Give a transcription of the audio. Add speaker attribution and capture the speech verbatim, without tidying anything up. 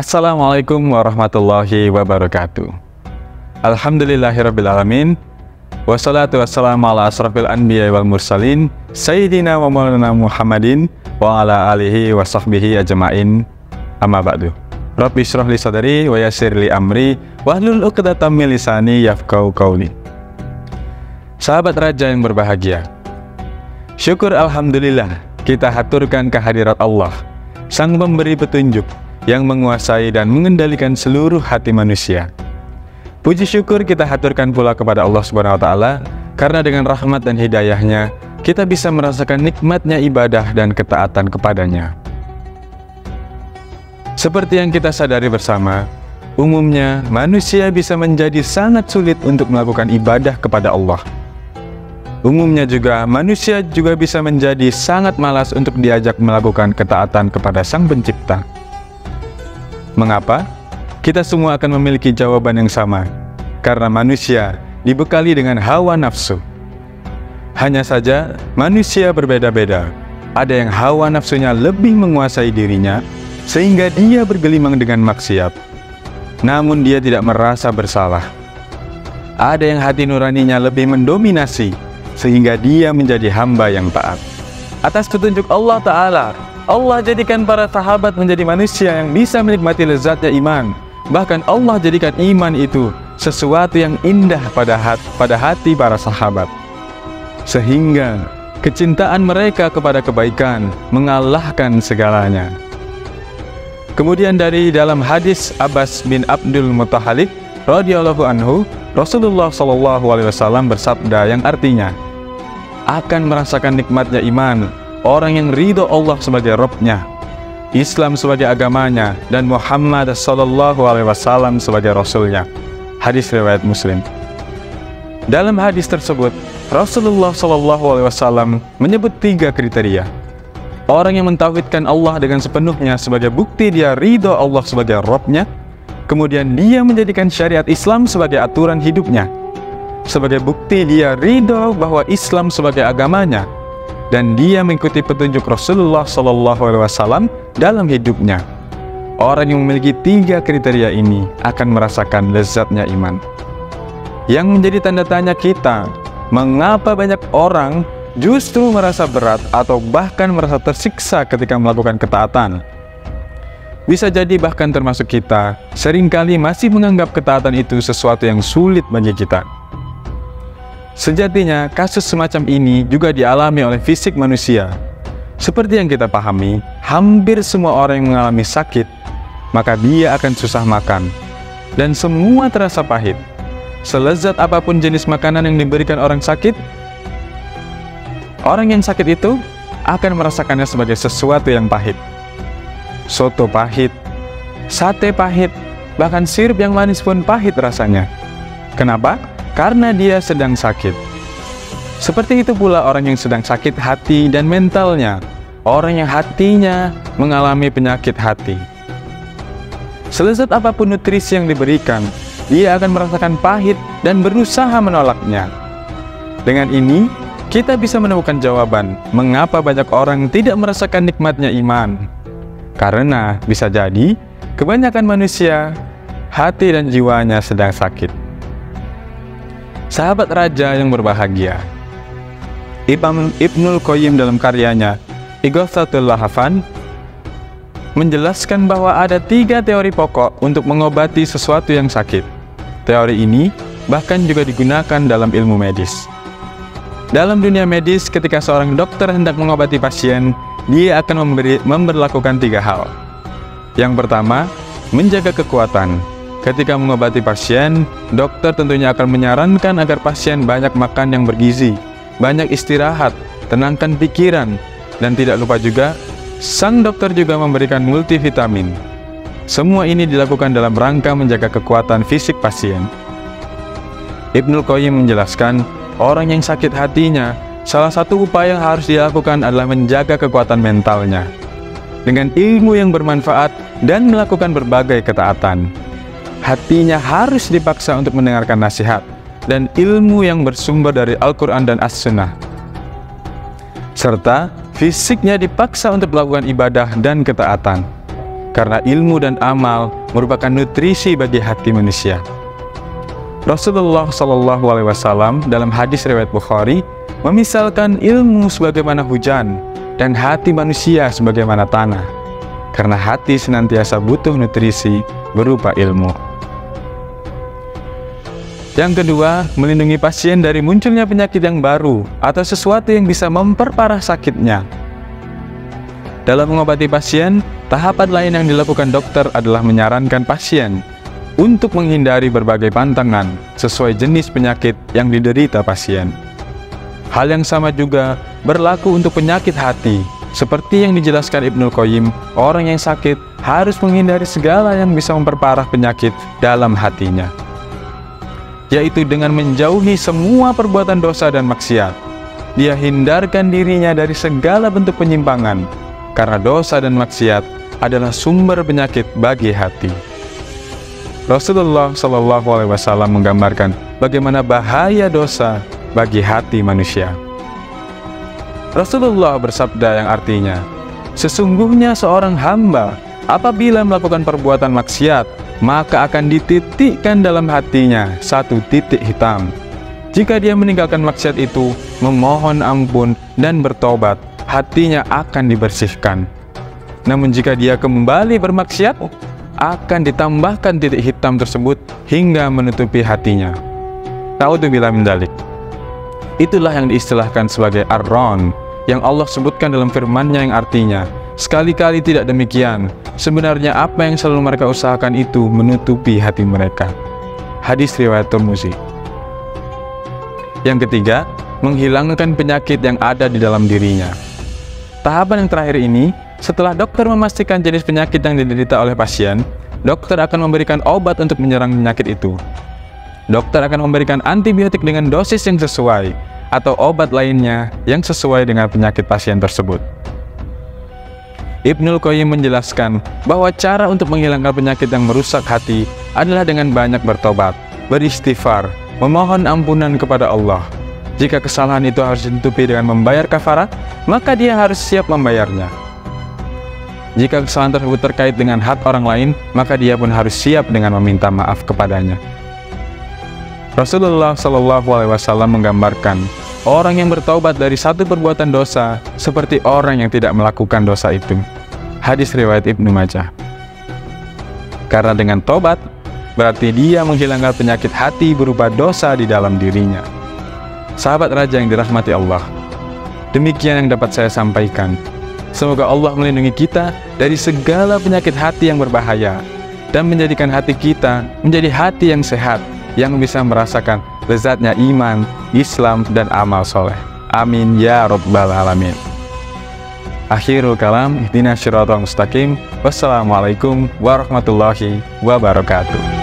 Speaker 1: Assalamualaikum warahmatullahi wabarakatuh. Alhamdulillahirrabbilalamin. Wassalatu wassalamu ala asrafil anbiya wal mursalin Sayyidina wa maulana Muhammadin wa ala alihi wa sahbihi ajma'in. Amma ba'du. Rabbi syrah li sadari wa yassir li amri wahlul uqdatam min lisani yafqahu qawli. Sahabat raja yang berbahagia, syukur alhamdulillah kita haturkan kehadirat Allah, Sang Pemberi petunjuk yang menguasai dan mengendalikan seluruh hati manusia. Puji syukur kita haturkan pula kepada Allah Subhanahu wa Ta'ala, karena dengan rahmat dan hidayahnya kita bisa merasakan nikmatnya ibadah dan ketaatan kepadanya. Seperti yang kita sadari bersama, umumnya manusia bisa menjadi sangat sulit untuk melakukan ibadah kepada Allah. Umumnya juga manusia juga bisa menjadi sangat malas untuk diajak melakukan ketaatan kepada Sang Pencipta. Mengapa? Kita semua akan memiliki jawaban yang sama, karena manusia dibekali dengan hawa nafsu. Hanya saja manusia berbeda-beda. Ada yang hawa nafsunya lebih menguasai dirinya, sehingga dia bergelimang dengan maksiat, namun dia tidak merasa bersalah. Ada yang hati nuraninya lebih mendominasi, sehingga dia menjadi hamba yang taat. Atas petunjuk Allah Ta'ala, Allah jadikan para sahabat menjadi manusia yang bisa menikmati lezatnya iman. Bahkan Allah jadikan iman itu sesuatu yang indah pada hati, pada hati para sahabat, sehingga kecintaan mereka kepada kebaikan mengalahkan segalanya. Kemudian dari dalam hadis Abbas bin Abdul Muttalib radhiyallahu anhu, Rasulullah shallallahu alaihi wasallam bersabda yang artinya, akan merasakan nikmatnya iman orang yang ridho Allah sebagai Rabb-Nya, Islam sebagai agamanya, dan Muhammad sallallahu alaihi wasallam sebagai Rasul-Nya. Hadis riwayat Muslim. Dalam hadis tersebut, Rasulullah sallallahu alaihi wasallam menyebut tiga kriteria. Orang yang mentauhidkan Allah dengan sepenuhnya sebagai bukti dia ridho Allah sebagai Rabb-Nya, kemudian dia menjadikan syariat Islam sebagai aturan hidupnya, sebagai bukti dia ridho bahwa Islam sebagai agamanya, dan dia mengikuti petunjuk Rasulullah shallallahu alaihi wasallam dalam hidupnya. Orang yang memiliki tiga kriteria ini akan merasakan lezatnya iman. Yang menjadi tanda tanya kita, mengapa banyak orang justru merasa berat atau bahkan merasa tersiksa ketika melakukan ketaatan? Bisa jadi bahkan termasuk kita, seringkali masih menganggap ketaatan itu sesuatu yang sulit bagi kita. Sejatinya, kasus semacam ini juga dialami oleh fisik manusia. Seperti yang kita pahami, hampir semua orang yang mengalami sakit, maka dia akan susah makan, dan semua terasa pahit. Selezat apapun jenis makanan yang diberikan orang sakit, orang yang sakit itu akan merasakannya sebagai sesuatu yang pahit. Soto pahit, sate pahit, bahkan sirup yang manis pun pahit rasanya. Kenapa? Karena dia sedang sakit. Seperti itu pula orang yang sedang sakit hati dan mentalnya, orang yang hatinya mengalami penyakit hati. Selezat apapun nutrisi yang diberikan, dia akan merasakan pahit dan berusaha menolaknya. Dengan ini, kita bisa menemukan jawaban mengapa banyak orang tidak merasakan nikmatnya iman. Karena bisa jadi kebanyakan manusia, hati dan jiwanya sedang sakit. Sahabat raja yang berbahagia, Imam Ibnul Qayyim dalam karyanya Ighatsatul Lahfan menjelaskan bahwa ada tiga teori pokok untuk mengobati sesuatu yang sakit. Teori ini bahkan juga digunakan dalam ilmu medis. Dalam dunia medis, ketika seorang dokter hendak mengobati pasien, dia akan memberi, memberlakukan tiga hal. Yang pertama, menjaga kekuatan. Ketika mengobati pasien, dokter tentunya akan menyarankan agar pasien banyak makan yang bergizi, banyak istirahat, tenangkan pikiran, dan tidak lupa juga, sang dokter juga memberikan multivitamin. Semua ini dilakukan dalam rangka menjaga kekuatan fisik pasien. Ibnul Qayyim menjelaskan, orang yang sakit hatinya, salah satu upaya yang harus dilakukan adalah menjaga kekuatan mentalnya dengan ilmu yang bermanfaat dan melakukan berbagai ketaatan. Hatinya harus dipaksa untuk mendengarkan nasihat dan ilmu yang bersumber dari Al-Quran dan As-Sunnah, serta fisiknya dipaksa untuk melakukan ibadah dan ketaatan. karena ilmu dan amal merupakan nutrisi bagi hati manusia. Rasulullah Shallallahu Alaihi Wasallam dalam hadis riwayat Bukhari memisalkan ilmu sebagaimana hujan dan hati manusia sebagaimana tanah, karena hati senantiasa butuh nutrisi berupa ilmu. Yang kedua, melindungi pasien dari munculnya penyakit yang baru atau sesuatu yang bisa memperparah sakitnya. Dalam mengobati pasien, tahapan lain yang dilakukan dokter adalah menyarankan pasien untuk menghindari berbagai pantangan sesuai jenis penyakit yang diderita pasien. Hal yang sama juga berlaku untuk penyakit hati. Seperti yang dijelaskan Ibnul Qayyim, orang yang sakit harus menghindari segala yang bisa memperparah penyakit dalam hatinya, yaitu dengan menjauhi semua perbuatan dosa dan maksiat. Dia hindarkan dirinya dari segala bentuk penyimpangan, karena dosa dan maksiat adalah sumber penyakit bagi hati. Rasulullah Shallallahu Alaihi Wasallam menggambarkan bagaimana bahaya dosa bagi hati manusia. Rasulullah bersabda yang artinya, sesungguhnya seorang hamba apabila melakukan perbuatan maksiat, maka akan dititikkan dalam hatinya satu titik hitam. Jika dia meninggalkan maksiat itu, memohon ampun dan bertobat, hatinya akan dibersihkan. Namun jika dia kembali bermaksiat, akan ditambahkan titik hitam tersebut hingga menutupi hatinya. Na'udzubillah min dzalik. Itulah yang diistilahkan sebagai ar-ron, yang Allah sebutkan dalam firman-Nya yang artinya, sekali-kali tidak demikian. Sebenarnya apa yang selalu mereka usahakan itu menutupi hati mereka. Hadis riwayat Tirmidzi. Yang ketiga, menghilangkan penyakit yang ada di dalam dirinya. Tahapan yang terakhir ini, setelah dokter memastikan jenis penyakit yang diderita oleh pasien, dokter akan memberikan obat untuk menyerang penyakit itu. Dokter akan memberikan antibiotik dengan dosis yang sesuai, atau obat lainnya yang sesuai dengan penyakit pasien tersebut. Ibnul Qayyim menjelaskan bahwa cara untuk menghilangkan penyakit yang merusak hati adalah dengan banyak bertobat, beristighfar, memohon ampunan kepada Allah. Jika kesalahan itu harus ditutupi dengan membayar kafarat, maka dia harus siap membayarnya. Jika kesalahan tersebut terkait dengan hak orang lain, maka dia pun harus siap dengan meminta maaf kepadanya. Rasulullah Shallallahu Alaihi Wasallam menggambarkan orang yang bertaubat dari satu perbuatan dosa seperti orang yang tidak melakukan dosa itu. Hadis riwayat Ibnu Majah. Karena dengan tobat, berarti dia menghilangkan penyakit hati berupa dosa di dalam dirinya. Sahabat raja yang dirahmati Allah, demikian yang dapat saya sampaikan. Semoga Allah melindungi kita dari segala penyakit hati yang berbahaya dan menjadikan hati kita menjadi hati yang sehat, yang bisa merasakan lezatnya iman, Islam, dan amal soleh. Amin ya rabbal alamin. Akhirul kalam, ihdinas siratal mustaqim. Wassalamualaikum warahmatullahi wabarakatuh.